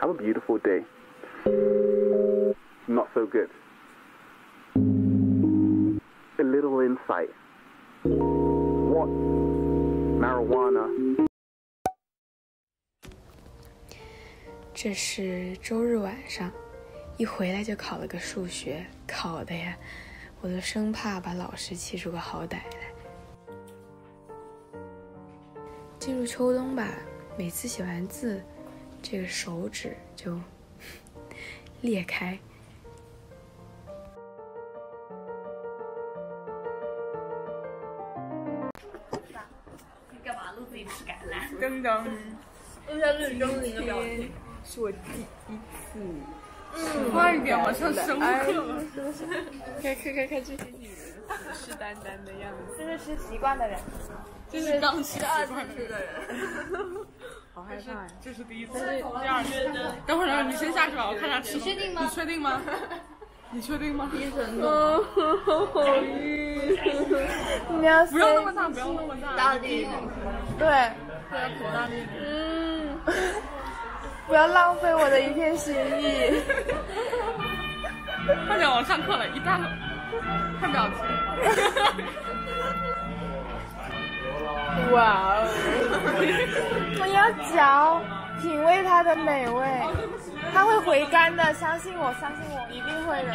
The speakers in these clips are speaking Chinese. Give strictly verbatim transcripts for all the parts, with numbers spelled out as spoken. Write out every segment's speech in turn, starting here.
a beautiful day. Not so good. A little insight. What? Marijuana. 这是周日晚上，一回来就考了个数学，考的呀，我都生怕把老师气出个好歹来。进入秋冬吧，每次写完字，这个手指就裂开。 你干嘛录自己吃橄榄？ 刚刚， 录下日中你的表情。 是我第一次。嗯，快一点，好像生课了。 看看看看这些女人虎视眈眈的样子， 这是吃习惯的人， 这是刚吃二习惯次吃的人。 好害怕呀！这是第一次，第二次。等会儿你先下去吧，我看他吃。 你确定吗？ 你确定吗？你确定吗？ 第一层哦，好晕。你要不要那么大，不要那么大。 大力。 对，要口大力。 嗯。不要浪费我的一片心意。 快点，我上课了，一大口，看表情。 哇哦！我要嚼，品味它的美味，它会回甘的，相信我，相信我，一定会的。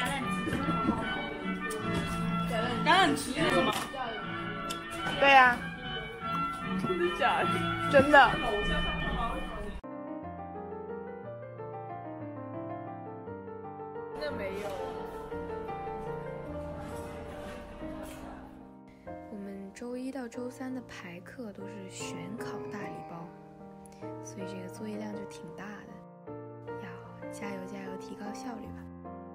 橄榄汁是吗？ 对呀、啊。 真的假的？ 真的。 那没有。 我们周一到周三的排课都是选考大礼包，所以这个作业量就挺大的，要加油加油，提高效率吧。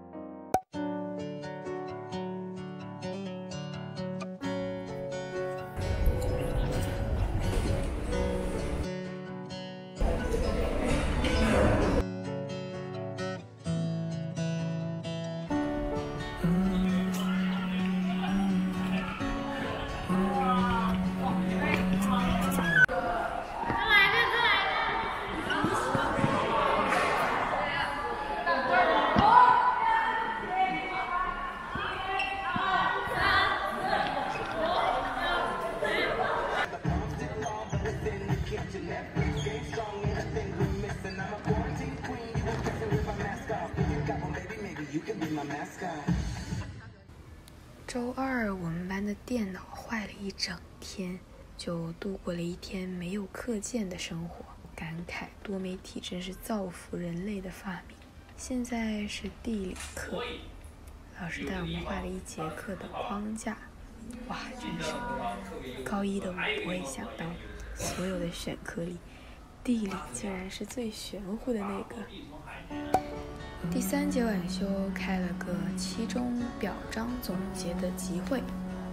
周二我们班的电脑坏了一整天，就度过了一天没有课件的生活，感慨多媒体真是造福人类的发明。现在是地理课，老师带我们画了一节课的框架，哇，真是高一的我不会想到，所有的选科里，地理竟然是最玄乎的那个。第三节晚修开了个期中表彰总结的集会。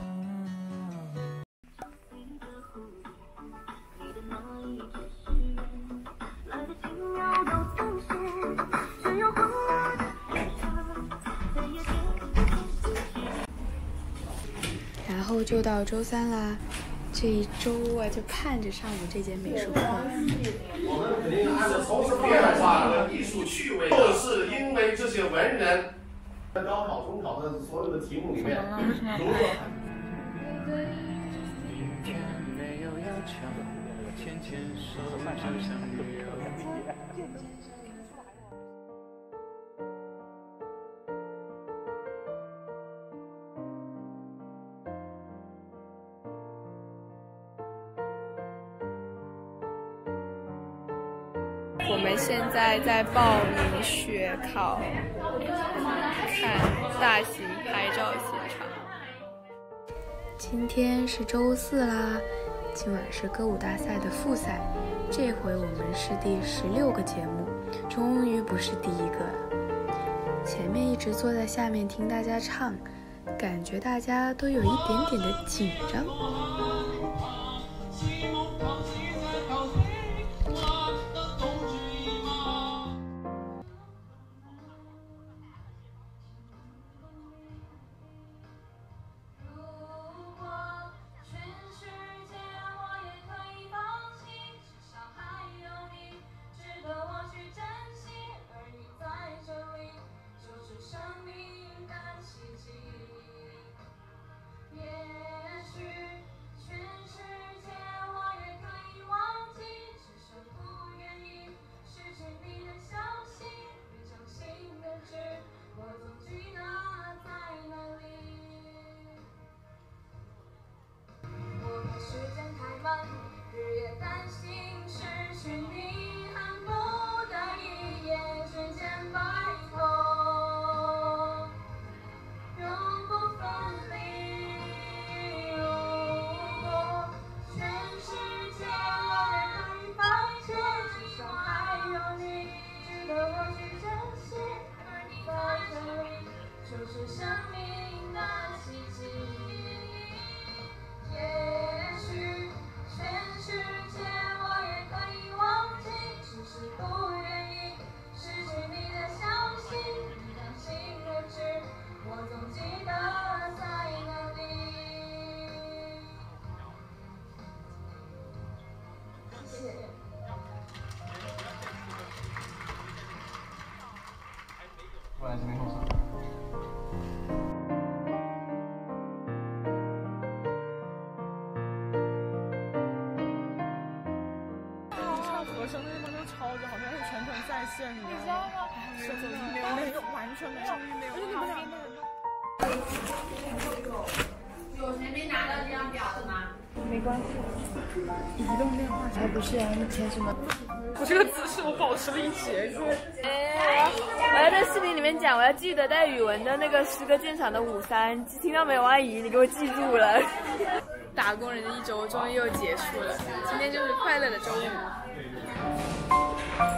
然后就到周三啦，这一周啊就盼着上午这节美术课。 我们肯定按照从事变化的艺术趣味，就是因为这些文人，在高考、中考的所有的题目里面，如何？ 我们现在在报名学考，看大型拍照现场。 今天是周四啦，今晚是歌舞大赛的复赛，这回我们是第十六个节目，终于不是第一个了。前面一直坐在下面听大家唱，感觉大家都有一点点的紧张。 在线，你知道吗？真的没有，没有，完全没有，而且你们两个人都。有谁没拿到这张表的吗？没关系，移动电话才不是啊！你填什么？我这个姿势我保持了一节课。 哎，我要在视频里面讲，我要记得带语文的那个诗歌鉴赏的五三，听到没有，阿姨？你给我记住了。打工人的一周终于又结束了，今天就是快乐的周五。